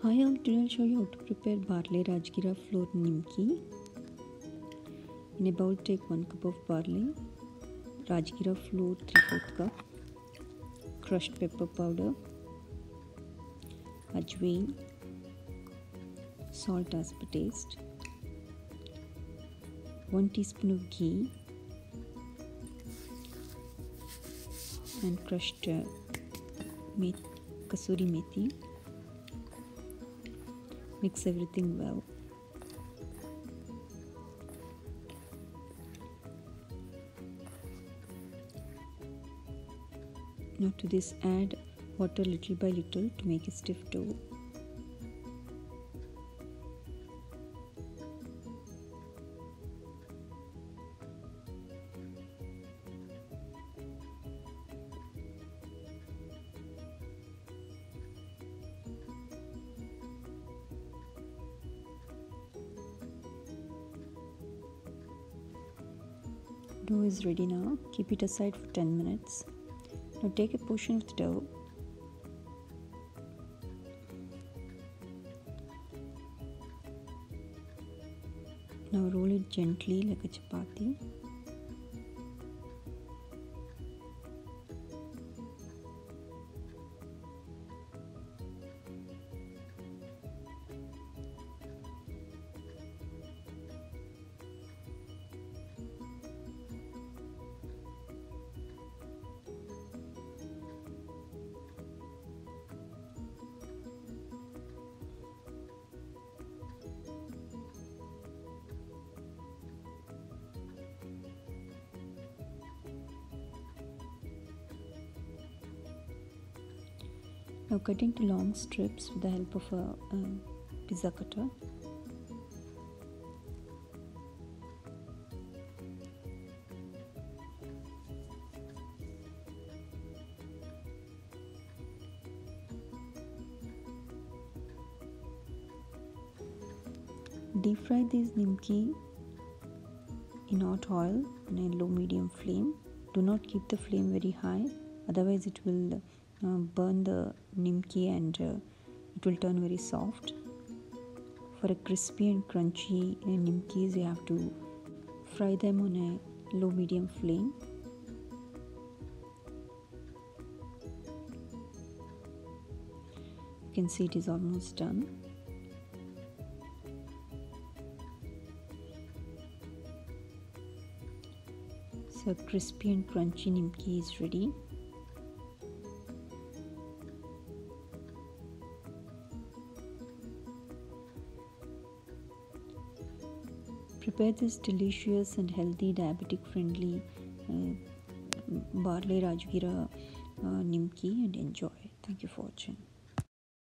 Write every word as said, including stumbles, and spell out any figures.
Hi all, today I'll show you how to prepare barley rajgira flour nimki. In a bowl take one cup of barley, rajgira flour three fourths cup, crushed pepper powder, ajwain, salt as per taste, one teaspoon of ghee and crushed uh, met, kasuri methi. Mix everything well. Now to this add water little by little to make a stiff dough. Dough is ready now. Keep it aside for ten minutes. Now take a portion of the dough now roll it gently like a chapati. Now cut into long strips with the help of a, a pizza cutter. Deep fry these nimki in hot oil on a low medium flame. Do not keep the flame very high, otherwise it will uh, burn the nimki and uh, it will turn very soft. For a crispy and crunchy uh, nimkis, you have to fry them on a low medium flame. You can see it is almost done. So crispy and crunchy nimki is ready. Prepare this delicious and healthy diabetic friendly uh, barley rajgira uh, nimki and enjoy. Thank you for watching.